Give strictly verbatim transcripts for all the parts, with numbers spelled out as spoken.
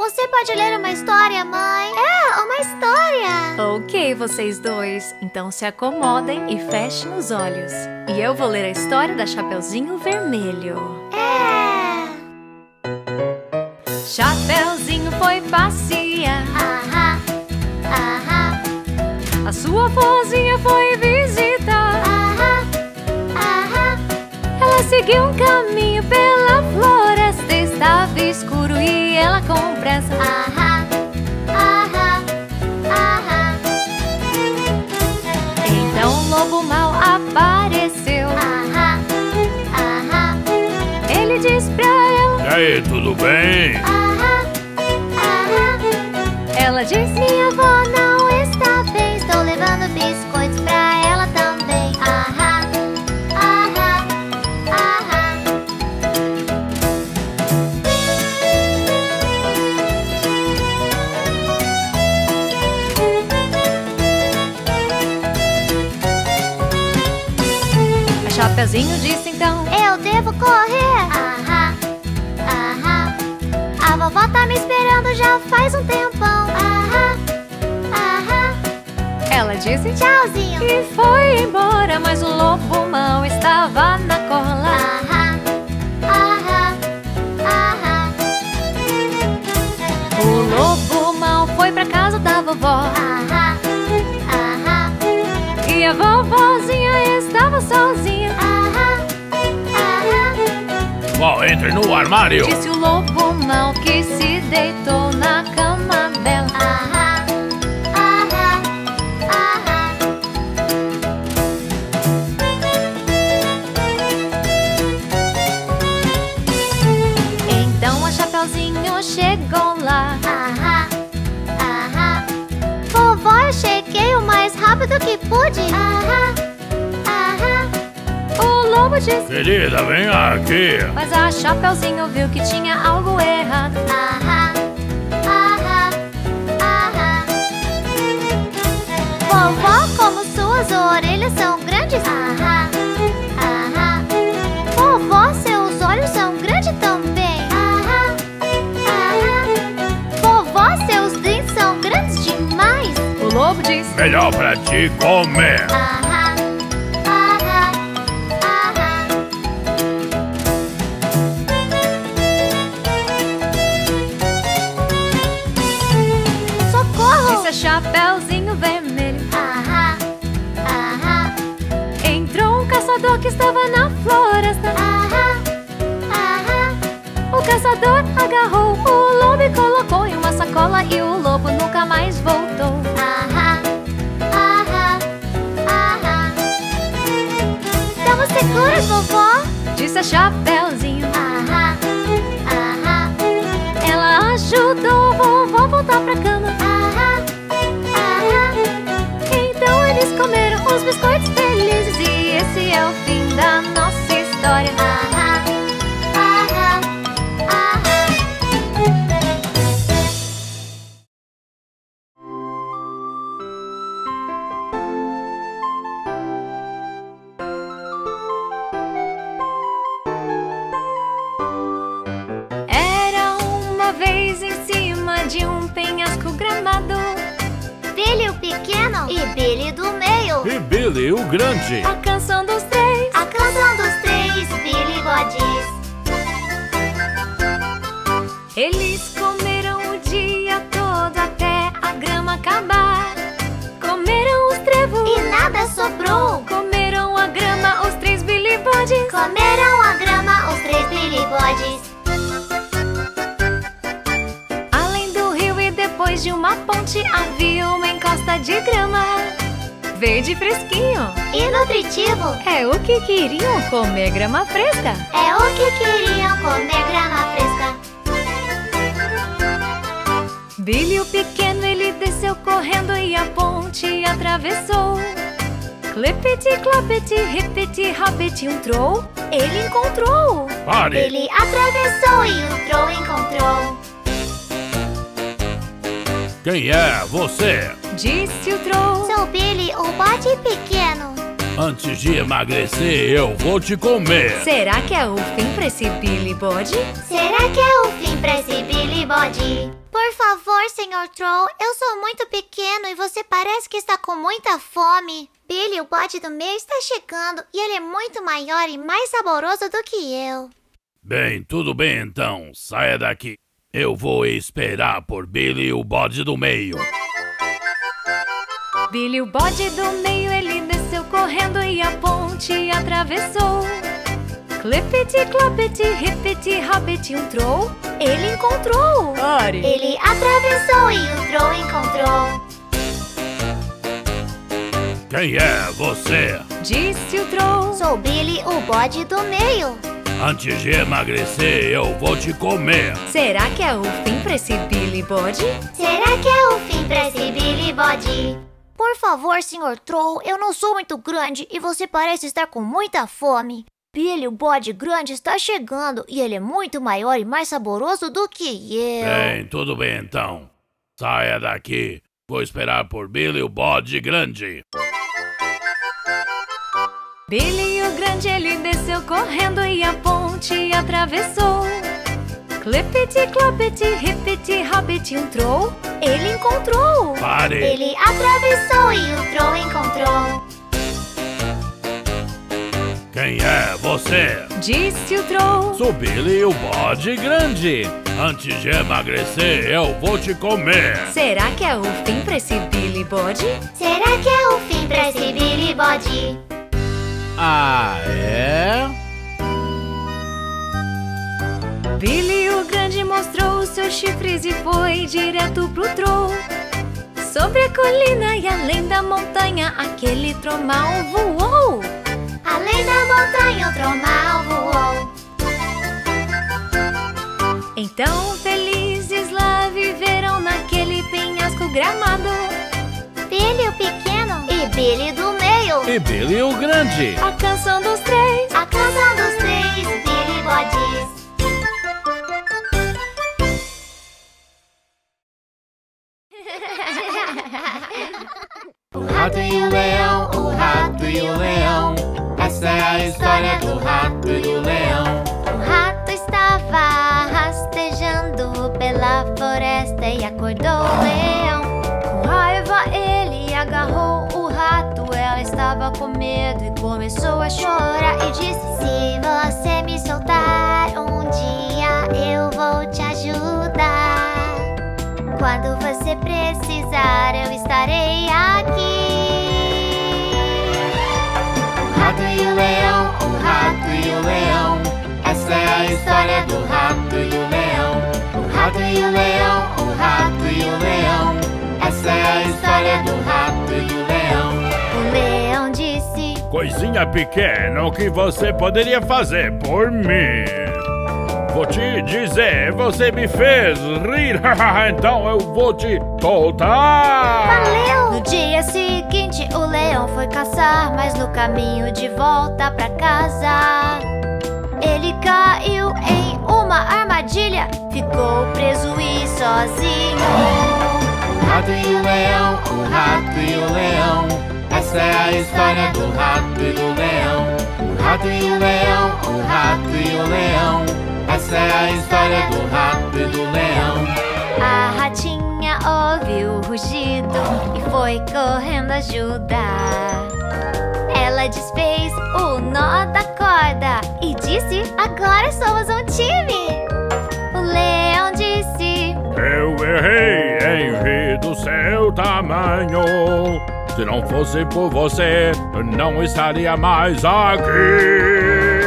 Você pode ler uma história, mãe? É, uma história. Ok, vocês dois. Então se acomodem e fechem os olhos. E eu vou ler a história da Chapeuzinho Vermelho. É. Chapeuzinho foi passear. Ahá, ahá. A sua vozinha foi visitar. Ahá, ahá. Ela seguiu um caminho pela floresta. Estava escuro e ela com pressa. Ahá, ahá, ahá. Então o lobo mau apareceu. Ahá, ahá. Ele disse pra ela: E aí, tudo bem? Ahá, ahá. Ela disse: Minha avó não está bem. Estou levando biscoitos pra ela também. Ahá, ahá, ahá. A Chapeuzinho disse então: Eu devo correr. Ahá, ahá. A vovó tá me esperando já faz um tempão. Ahá, ahá. Ela disse Tchauzinho. e foi embora, mas o lobo mau estava na cola. Ahá, ahá, ahá. O lobo mau foi pra casa da vovó Ahá, ahá. e a vovozinha estava sozinha. Ahá, ahá. Bom, entre no armário. Disse o lobo mau que se deitou na cama dela. Ahá, ahá, ahá. Então a Chapeuzinho chegou lá. Ahá, ahá. Vovó, eu cheguei o mais rápido que pude. Ahá, ahá. O lobo disse, Querida, vem aqui. mas a Chapeuzinho viu que tinha algo errado. Ahá, ahá, ahá. Vovó, como suas orelhas são grandes. Ahá, ahá. Vovó, seus olhos são grandes também. Ahá, ahá. Vovó, seus dentes são grandes demais. O lobo disse, Melhor pra te comer. Ahá, ahá, ahá. Socorro! disse a Chapeuzinho Vermelho. Ahá, ahá. Entrou um caçador que estava na floresta. Ahá, ahá. O caçador agarrou o lobo e colocou em uma sacola e o lobo nunca mais voltou. Ahá, ahá, ahá. Estamos seguros, vovó? Disse a Chapeuzinho. Ahá, ahá. Ela ajudou o vovô a voltar pra cama. Ahá, ahá. Então eles comeram os biscoitos felizes e esse é o fim da nossa história. Ahá, ahá, ahá. Era uma vez em cima de um penhasco gramado, Billy o pequeno e Billy do meio. E Billy, o grande. a canção dos três. A canção dos três Billy Bodes. Eles comeram o dia todo até a grama acabar. Comeram os trevos E nada sobrou. comeram a grama, os três Billy Bodes. Comeram a grama os três Billy Bodes. Além do rio e depois de uma ponte havia uma encosta de grama, verde fresquinho. E nutritivo. É o que queriam, comer grama fresca. É o que queriam, comer grama fresca. Billy o pequeno, ele desceu correndo e a ponte atravessou. Clepete, clopete, repete, rapete, um troll ele encontrou. Pare. Ele atravessou e o troll encontrou. Quem é você? Disse o troll. Sou Billy, o bode pequeno. Antes de emagrecer, eu vou te comer. Será que é o fim pra esse Billy Bode? Será que é o fim pra esse Billy Bode? Por favor, senhor Troll, eu sou muito pequeno e você parece que está com muita fome. Billy, o bode do meio, está chegando e ele é muito maior e mais saboroso do que eu. Bem, tudo bem então. Saia daqui. Eu vou esperar por Billy, o bode do meio. Billy, o bode do meio, ele desceu correndo e a ponte atravessou. Clippity, cloppity, hippity, hoppity, um troll, ele encontrou. Ore. Ele atravessou e o Troll encontrou. Quem é você? Disse o troll. Sou Billy, o bode do meio. Antes de emagrecer, eu vou te comer. Será que é o fim pra esse Billy Bode? Será que é o fim pra esse Billy Bode? Por favor, senhor Troll, eu não sou muito grande e você parece estar com muita fome. Billy, o bode grande, está chegando e ele é muito maior e mais saboroso do que eu. Bem, tudo bem então. Saia daqui. Vou esperar por Billy, o bode grande. Billy, o grande, ele desceu correndo e a ponte atravessou. Clippity, cloppity, hippity, hoppity, um troll, ele encontrou. Pare. Ele atravessou e o Troll encontrou. Quem é você? Disse o troll. Sou Billy, o bode grande. Antes de emagrecer, eu vou te comer. Será que é o fim pra esse Billy Bode? Será que é o fim pra esse Billy Bode? Ah, é? Billy, o grande, mostrou os seus chifres e foi direto pro troll. Sobre a colina e além da montanha, aquele troll mal voou. Além da montanha, o Troll mal voou. Então felizes lá viveram naquele penhasco gramado. Billy, o pequeno, e Billy do meio. E Billy, o grande. A canção dos três. A canção dos três Billy Bodes. O rato e o leão, o rato e o leão. Essa é a história do rato e do leão. O rato estava rastejando pela floresta e acordou o leão. Com raiva ele agarrou o rato. Ela estava com medo e começou a chorar e disse: Se você me soltar, um dia eu vou te ajudar. Quando você precisar, eu estarei aqui. O rato e o leão, o rato e o leão. Essa é a história do rato e do leão. O rato e o leão, o rato e o leão. Essa é a história do rato e do leão. O leão disse: Coisinha pequena, o que você poderia fazer por mim? Vou te dizer, você me fez rir, então eu vou te soltar. Valeu! No dia seguinte o leão foi caçar, mas no caminho de volta pra casa ele caiu em uma armadilha, ficou preso e sozinho. O rato e o leão, o rato e o leão. Essa é a história do rato e do leão. O rato e o leão, o rato e o leão. Essa é a história do rato e do leão. A ratinha ouviu o rugido e foi correndo ajudar. Ela desfez o nó da corda e disse: Agora somos um time. O leão disse: Eu errei em rir do seu tamanho. Se não fosse por você, eu não estaria mais aqui.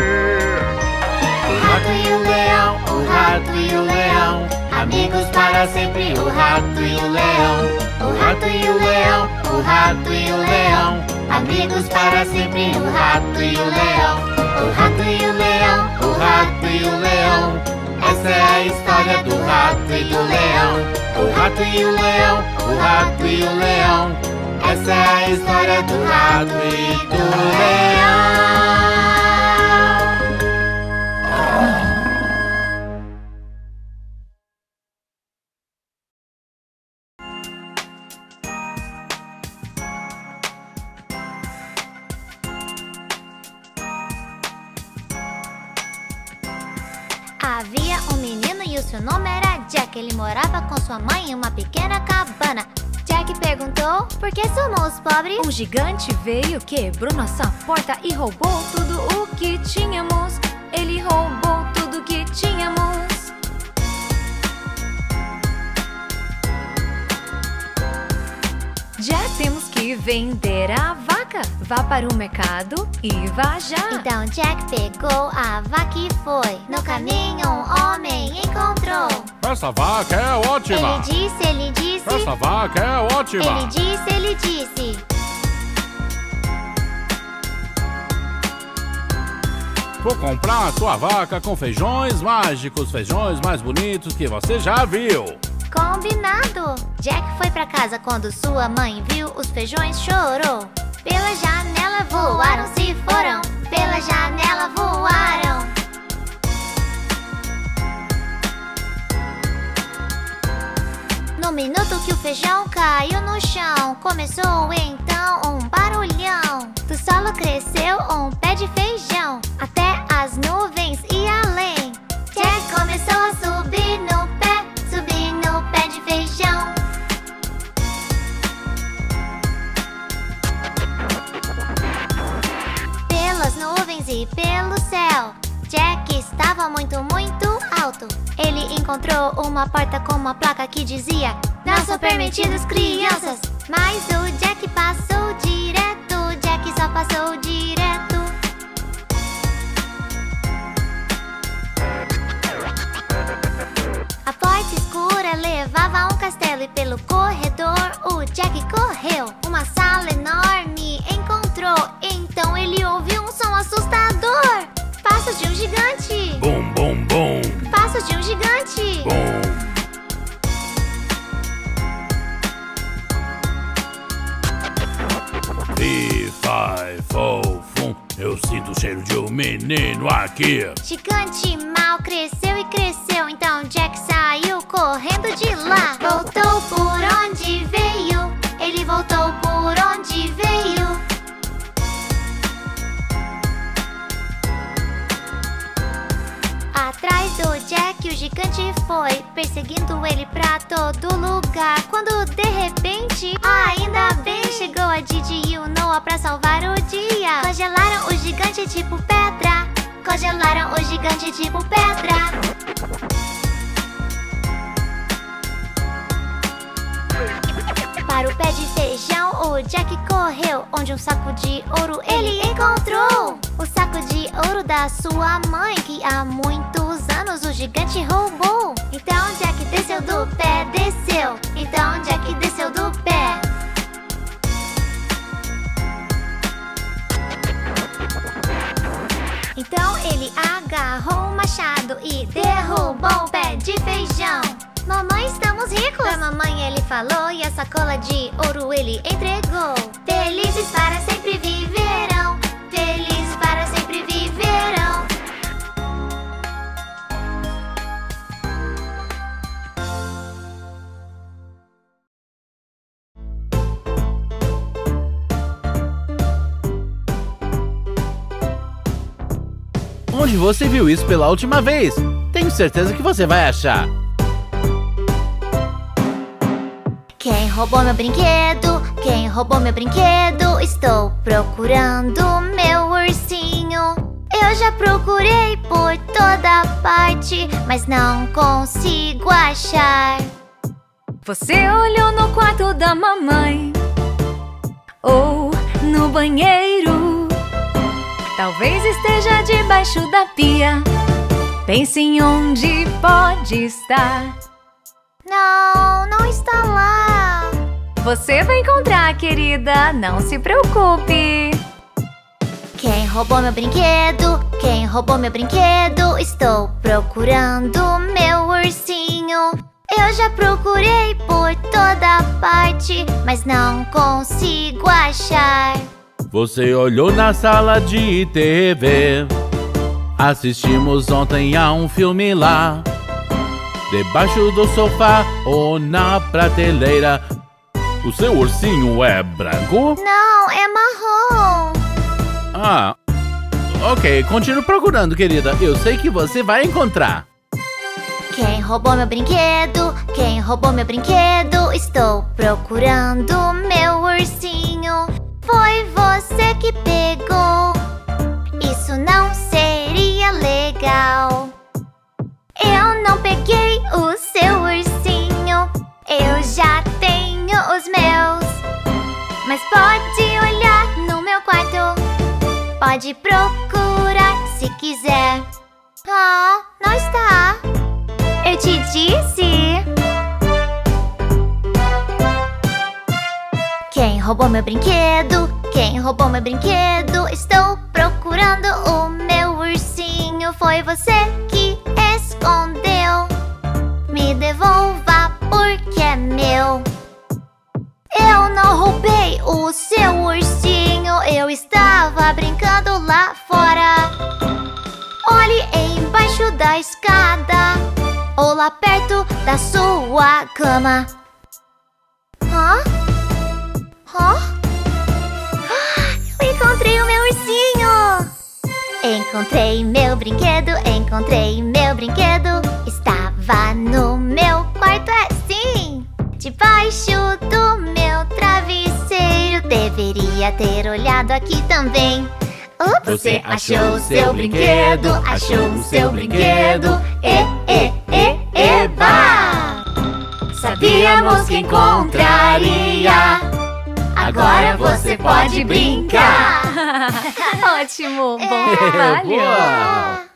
O rato e o leão, o rato e o leão. Amigos para sempre, o rato e o leão. O rato e o leão, o rato e o leão. Amigos para sempre, o rato e o leão. O rato e o leão, o rato e o leão. Essa é a história do rato e do leão. O rato e o leão, o rato e o leão. Essa é a história do rato e do leão. Havia um menino e o seu nome era Jack. Ele morava com sua mãe em uma pequena cabana. Jack perguntou, por que somos pobres? Um gigante veio, quebrou nossa porta e roubou tudo o que tínhamos. Ele roubou tudo que tínhamos. Já temos que vender a vaca. Vá para o mercado e vá já. Então Jack pegou a vaca e foi. No caminho um homem encontrou. Essa vaca é ótima! Ele disse, ele disse. Essa vaca é ótima! Ele disse, ele disse. Vou comprar a sua vaca com feijões mágicos, feijões mais bonitos que você já viu. Combinado! Jack foi pra casa quando sua mãe viu os feijões, chorou. Pela janela voaram, se foram. Pela janela voaram. No minuto que o feijão caiu no chão, começou então um barulhão. Do solo cresceu um pé de feijão, até as nuvens e além. Jack começou a subir no pé, subir no pé de feijão. Pelas nuvens e pelo céu, Jack estava muito, muito alto. Ele encontrou uma porta com uma placa que dizia: não são permitidos crianças. Mas o Jack passou direto, Jack só passou direto. A porta escura levava a um castelo e pelo corredor o Jack correu. Uma sala enorme encontrou, então ele ouviu um som assustador. Passos de um gigante. Bum, bum, bum. Passos de um gigante. Bum. Fi, fi, fo, fum. Eu sinto o cheiro de um menino aqui. Gigante mal cresceu e cresceu, então Jack saiu correndo de lá. Voltou por onde veio, ele voltou por onde veio. Atrás do Jack o gigante foi, perseguindo ele pra todo lugar. Quando de repente, ainda bem, chegou a Didi e o Noah pra salvar o dia. Congelaram o gigante tipo pedra, congelaram o gigante tipo pedra. Para o pé de feijão o Jack correu, onde um saco de ouro ele encontrou. O saco de ouro da sua mãe, que há muitos anos o gigante roubou. Então Jack desceu do pé, desceu. Então Jack desceu do pé. Então ele agarrou o machado e derrubou o pé de feijão. Mamãe, estamos ricos! Pra mamãe ele falou e a sacola de ouro ele entregou. Felizes para sempre viverão, felizes para sempre viverão. Onde você viu isso pela última vez? Tenho certeza que você vai achar. Quem roubou meu brinquedo? Quem roubou meu brinquedo? Estou procurando meu ursinho. Eu já procurei por toda parte, mas não consigo achar. Você olhou no quarto da mamãe ou no banheiro. Talvez esteja debaixo da pia. Pense em onde pode estar. Não, não está lá. Você vai encontrar, querida, não se preocupe. Quem roubou meu brinquedo? Quem roubou meu brinquedo? Estou procurando meu ursinho. Eu já procurei por toda parte, mas não consigo achar. Você olhou na sala de T V. Assistimos ontem a um filme lá. Debaixo do sofá ou na prateleira. O seu ursinho é branco? Não, é marrom. Ah, ok, continue procurando, querida. Eu sei que você vai encontrar. Quem roubou meu brinquedo? Quem roubou meu brinquedo? Estou procurando meu ursinho. Foi você que pegou. Isso não seria legal. Eu não peguei o seu ursinho. Eu já tenho os meus. Mas pode olhar no meu quarto. Pode procurar se quiser. Ah, não está. Eu te disse. Quem roubou meu brinquedo? Quem roubou meu brinquedo? Estou procurando o meu ursinho. Foi você que escondeu. Me devolva porque é meu. Eu não roubei o seu ursinho. Eu estava brincando lá fora. Olhe embaixo da escada ou lá perto da sua cama. Hã? Hã? Eu encontrei o meu ursinho! Encontrei meu brinquedo, encontrei meu brinquedo. Estava no meu quarto, é sim! Debaixo do meu travesseiro. Deveria ter olhado aqui também. Ups. Você achou o seu brinquedo, achou o seu brinquedo. E, e, e, eba! Sabíamos que encontraria. Agora você pode brincar. Ótimo, bom trabalho! Boa!